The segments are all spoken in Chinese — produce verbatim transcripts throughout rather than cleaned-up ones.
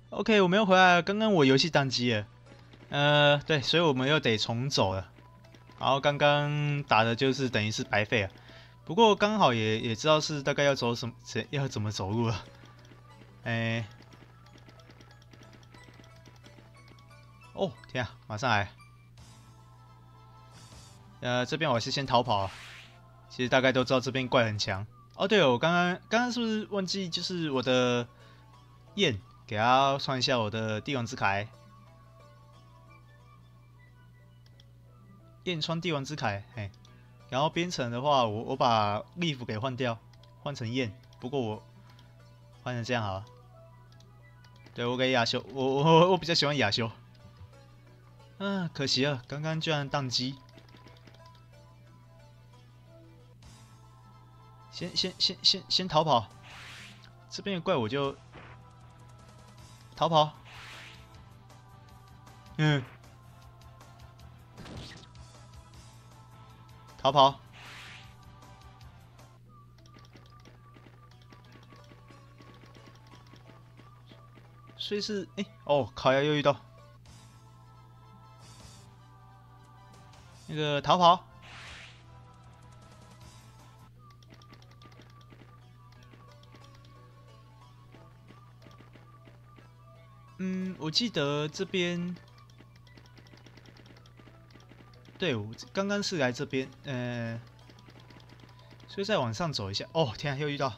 OK，我们又回来了。刚刚我游戏宕机了，呃，对，所以我们又得重走了。然后刚刚打的就是等于是白费了，不过刚好也也知道是大概要走什么，怎要怎么走路了。哎，哦天啊，马上来。呃，这边我是先逃跑啊。其实大概都知道这边怪很强。哦，对了，我刚刚刚刚是不是忘记就是我的焰给他算一下我的帝王之铠？焰穿帝王之铠，嘿。然后编程的话，我我把 leaf 给换掉，换成焰。不过我换成这样好了。对，我给亚修，我我我比较喜欢亚修。啊，可惜了，刚刚居然宕机。先先先先先逃跑，这边的怪我就逃跑。嗯，逃跑。所以是哎、欸、哦，烤鸭又遇到那个逃跑。嗯，我记得这边，对，我刚刚是来这边，呃，所以再往上走一下。哦，天啊，又遇到。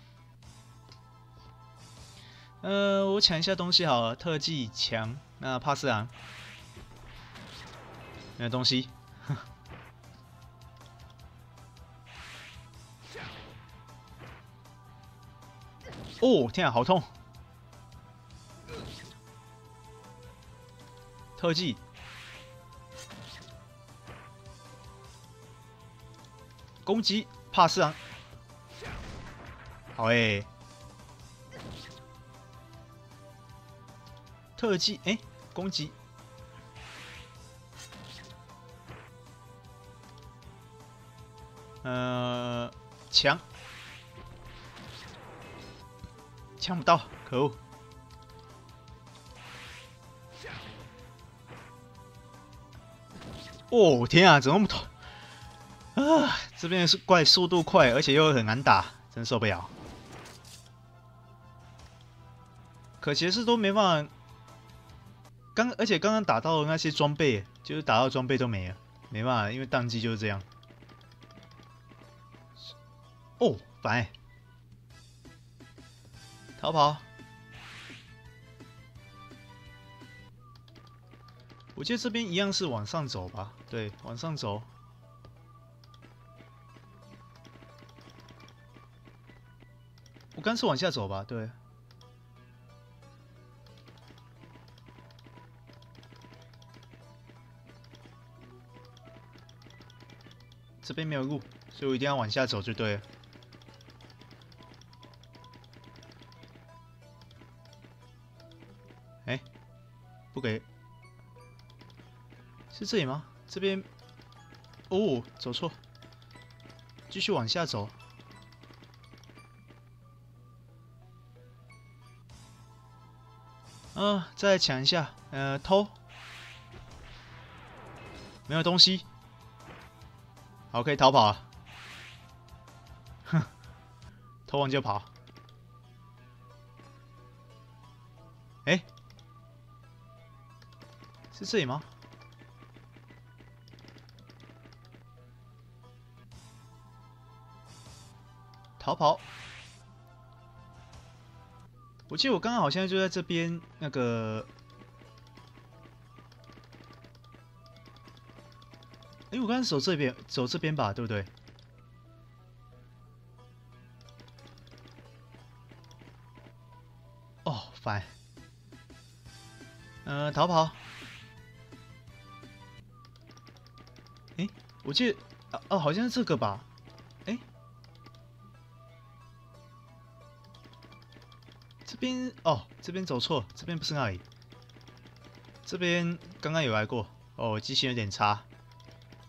呃，我抢一下东西好了，特技强，那帕斯朗没有东西。哦，天啊，好痛！特技，攻击帕斯朗，好诶、欸。特技，哎、欸，攻击，呃，强，抢不到，可恶！哦，天啊，怎么那么痛？啊，这边是怪速度快，而且又很难打，真受不了。可惜是都没办法，刚而且刚刚打到的那些装备，就是打到装备都没了，没办法，因为宕机就是这样。哦，烦、欸！逃跑。我记得这边一样是往上走吧？对，往上走。我刚是往下走吧？对。这边没有路，所以我一定要往下走就对了。哎、欸，不给，是这里吗？这边，哦，走错，继续往下走。嗯、呃，再抢一下，呃，偷，没有东西，好，可以逃跑了。哼，偷完就跑。哎、欸，是这里吗？逃跑。我记得我刚刚好像就在这边那个，哎、欸，我刚刚走这边，走这边吧，对不对？哦，烦。呃，逃跑。哎、欸，我记得，哦、啊，好像是这个吧？哎、欸，这边哦，这边走错，这边不是那里。这边刚刚有来过，哦，我记性有点差。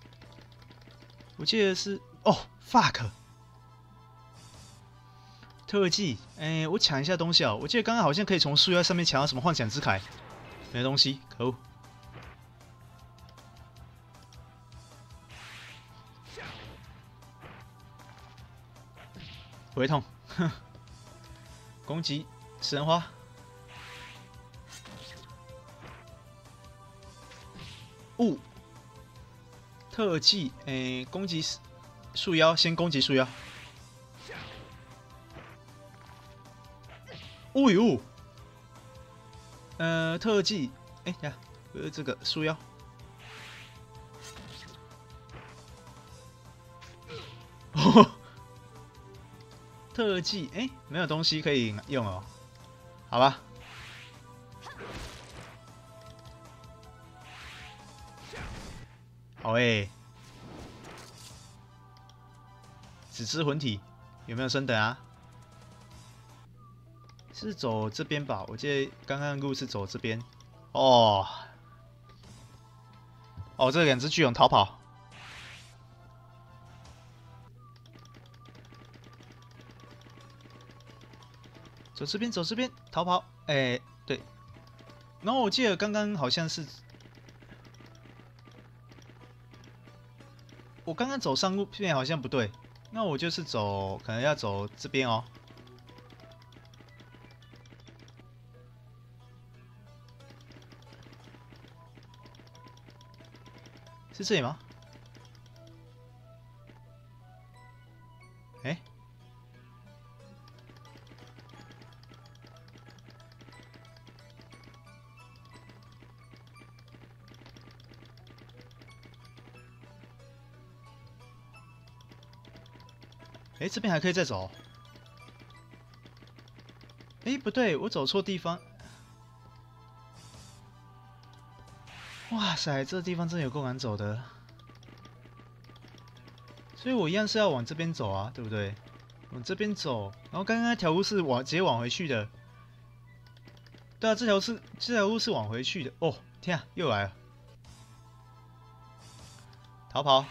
我记得是哦 ，fuck， 特技，哎，我抢一下东西啊！我记得刚刚好像可以从树叶上面抢到什么幻想之铠，没东西，可恶！不会痛，哼！攻击食人花。雾、哦、特技，诶，攻击树妖，先攻击树妖。哦呦，呃，特技，哎呀，呃，这个树妖。哦，特技，哎，没有东西可以用哦。好吧。好诶，紫之魂体有没有升等啊？是走这边吧？我记得刚刚路是走这边。哦，哦，这两只巨蟒逃跑。走这边，走这边，逃跑。哎、欸，对。然后我记得刚刚好像是，我刚刚走上路片好像不对，那我就是走，可能要走这边哦。是这里吗？哎、欸，哎、欸，这边还可以再走。哎、欸，不对，我走错地方。哇塞，这地方真的有够难走的。所以我一样是要往这边走啊，对不对？往这边走，然后刚刚那条路是往直接往回去的。对啊，这条是这条路是往回去的。哦，天啊，又来了！逃跑。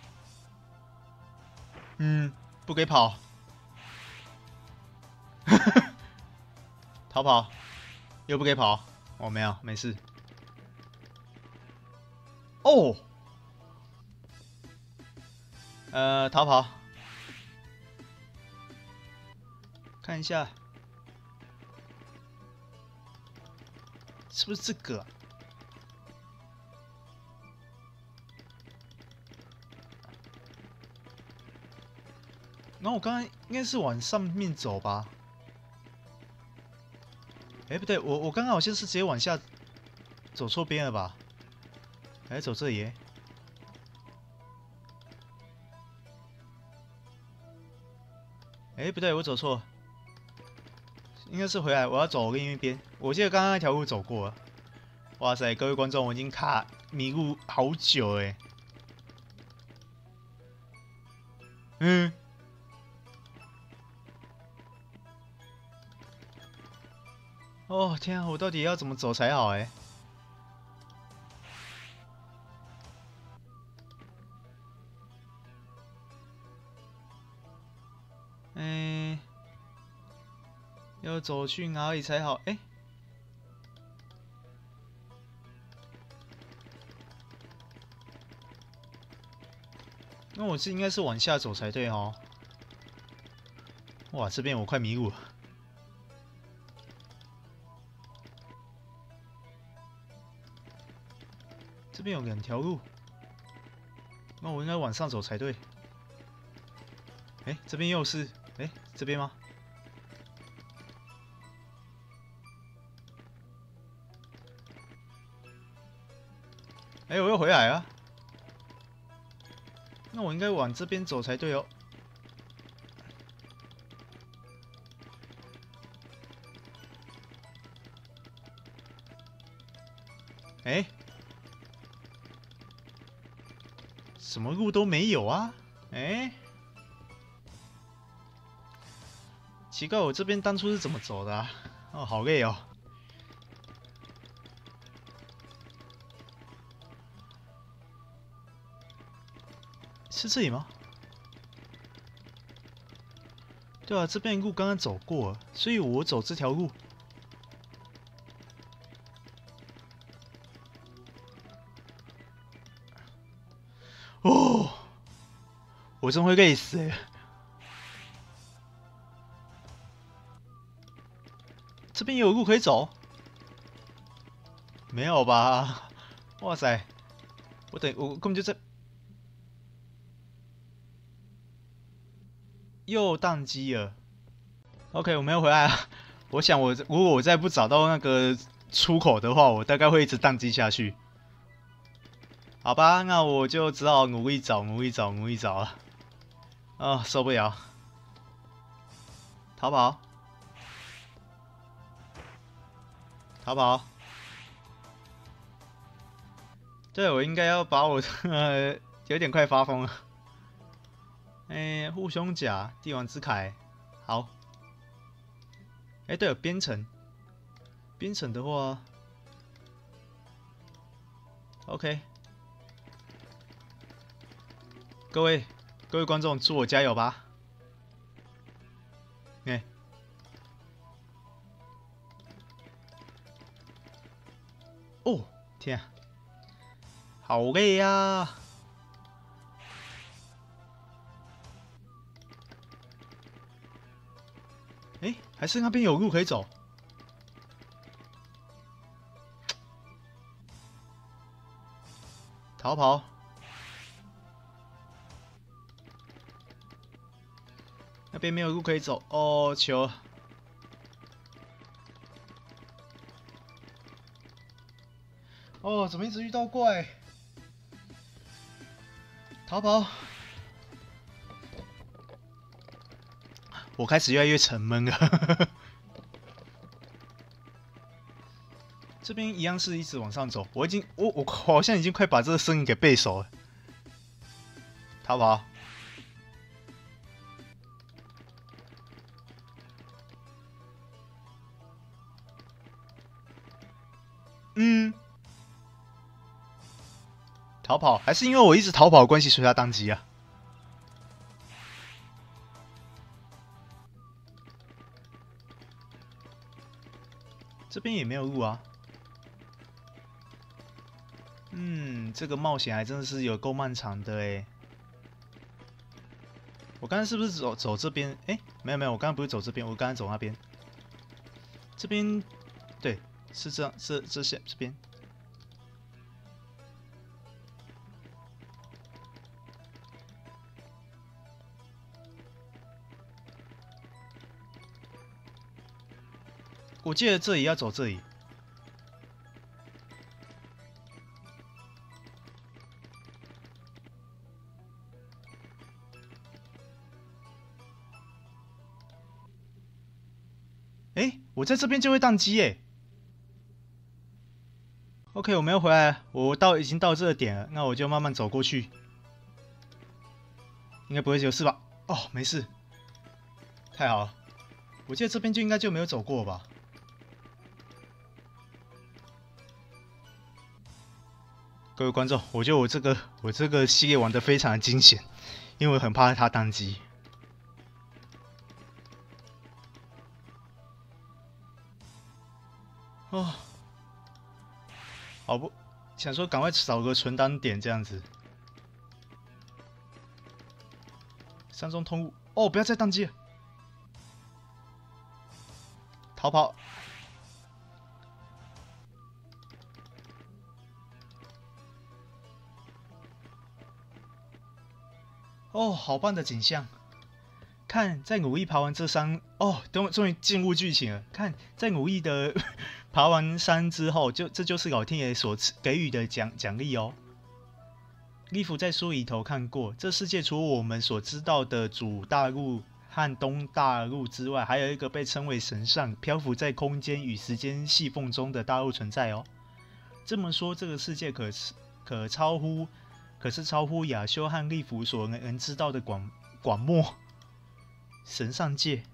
嗯，不给跑。逃跑，又不给跑。哦，没有，没事。哦，呃，逃跑。看一下，是不是这个、啊？然后我刚刚应该是往上面走吧？哎，不对，我我刚刚好像是直接往下走错边了吧？还是走这里？哎，不对，我走错，应该是回来，我要走另一边。我记得刚刚那条路走过了。哇塞，各位观众，我已经卡迷路好久哎。嗯。哦天啊，我到底要怎么走才好哎？哎，要走去哪里才好？哎，那我是应该是往下走才对哦。哇，这边我快迷路了。这边有两条路，那我应该往上走才对。哎，这边又是，哎，这边吗？哎，我又回来了。那我应该往这边走才对哦。哎，什么路都没有啊？哎，奇怪，我这边当初是怎么走的啊？哦，好累哦。是这里吗？ 对啊，这边路刚刚走过了，所以我走这条路。哦，我真会累死哎！这边也有路可以走？没有吧？哇塞！我等我根本就在又宕机了。OK， 我们又回来了。我想我如果我再不找到那个出口的话，我大概会一直宕机下去。好吧，那我就只好努力找，努力找，努力找了。啊，受不了！逃跑！逃跑！对，我应该要把我呃有点快发疯了。哎、欸，护胸甲，帝王之铠，好。哎、欸，对了，编程，编程的话 ，OK。各位各位观众，祝我加油吧！哎、欸，哦，天啊，好累呀、啊！哎、欸，还是那边有路可以走。逃跑！那边没有路可以走哦，求！哦，怎么一直遇到怪？逃跑！我开始越来越沉闷了。这边一样是一直往上走，我已经我我好像已经快把这个声音给背熟了。逃跑！嗯，逃跑，还是因为我一直逃跑的关系，所以他宕机啊？这边也没有路啊。嗯，这个冒险还真的是有够漫长的哎。我刚才是不是走走这边？哎，没有没有，我刚刚不是走这边，我刚才走那边。这边，对，是这样，是这些这边。我记得这里要走这里。哎，我在这边就会宕机耶。OK， 我们要回来，我到已经到这个点了，那我就慢慢走过去。应该不会有事吧？哦，没事，太好了。我记得这边就应该就没有走过吧？各位观众，我觉得我这个我这个系列玩的非常的惊险，因为我很怕它宕机。哦，好不，想说赶快找个存档点这样子。山中通路，哦，不要再宕机了。逃跑！哦，好棒的景象！看，在努力爬完这山，哦，终终于进入剧情了。看，在努力的爬完山之后，就这就是老天爷所给予的奖奖励哦。利弗在书里头看过，这世界除了我们所知道的主大陆和东大陆之外，还有一个被称为神上，漂浮在空间与时间细缝中的大陆存在哦。这么说，这个世界可可超乎，可是超乎亚修和利弗所能知道的广广漠。神上界，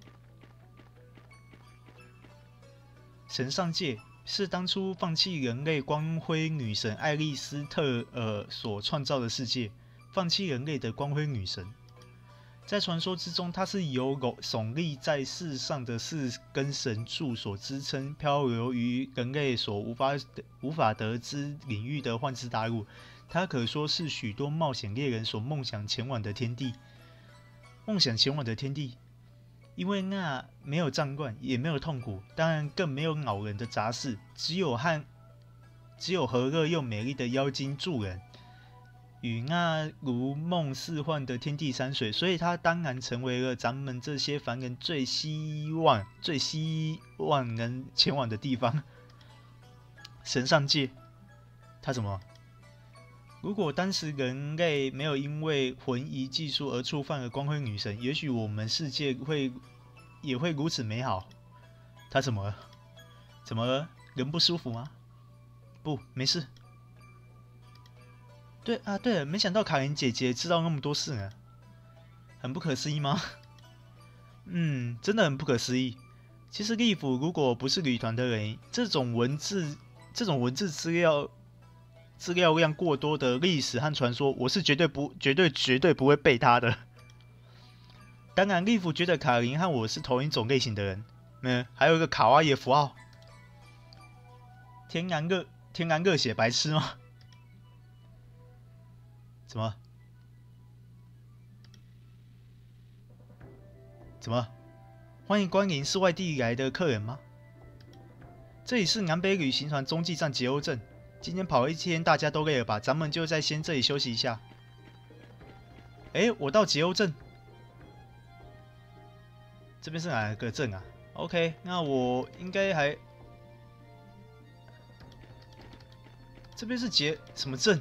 神上界是当初放弃人类光辉女神爱丽丝特尔所创造的世界，放弃人类的光辉女神。 在传说之中，它是由耸立在世上的四根神柱所支撑，漂流于人类所无法无法得知领域的幻之大陆。它可说是许多冒险猎人所梦想前往的天地。梦想前往的天地，因为那没有战乱，也没有痛苦，当然更没有恼人的杂事，只有和只有和乐又美丽的妖精助人。与那如梦似幻的天地山水，所以它当然成为了咱们这些凡人最希望、最希望能前往的地方。神上界，它怎么？如果当时人类没有因为魂仪技术而触犯了光辉女神，也许我们世界会也会如此美好。它怎么了？怎么了？人不舒服吗？不，没事。对啊，对了，没想到卡琳姐姐知道那么多事呢，很不可思议吗？嗯，真的很不可思议。其实利弗如果不是旅团的人，这种文字、这种文字资料、资料量过多的历史和传说，我是绝对不、绝对、绝对不会背他的。当然，利弗觉得卡琳和我是同一种类型的人。嗯，还有一个卡哇伊符号，天然热、天然热血白痴吗？怎么？怎么？欢迎光临，是外地来的客人吗？这里是南北旅行团中继站杰欧镇。今天跑了一天，大家都累了吧？咱们就在先这里休息一下。哎，我到杰欧镇，这边是哪个镇啊 ？OK， 那我应该还……这边是杰什么镇？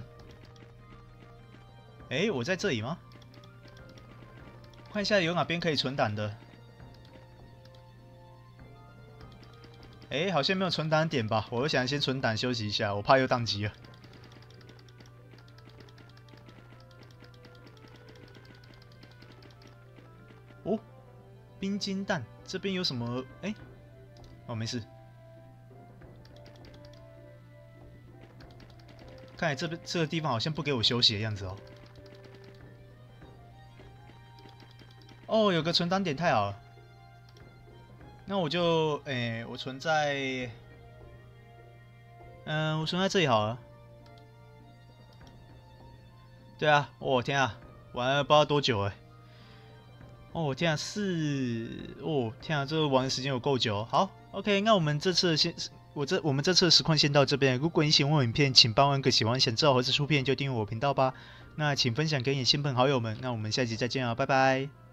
哎，我在这里吗？看一下有哪边可以存档的。哎，好像没有存档点吧？我想先存档休息一下，我怕又宕机了。哦，冰晶弹这边有什么？哎，哦，没事。看来这边这个地方好像不给我休息的样子哦。哦，有个存档点，太好了。那我就，诶、欸，我存在，嗯、呃，我存在这里好了。对啊，哦天啊，玩了不知道多久哎。哦天啊，是，哦天啊，这个玩的时间有够久。好 ，OK， 那我们这次先，我这我们这次的实况先到这边。如果你喜欢我影片，请帮我按个喜欢，想知道何时出片就订阅我频道吧。那请分享给你亲朋好友们。那我们下集再见啊，拜拜。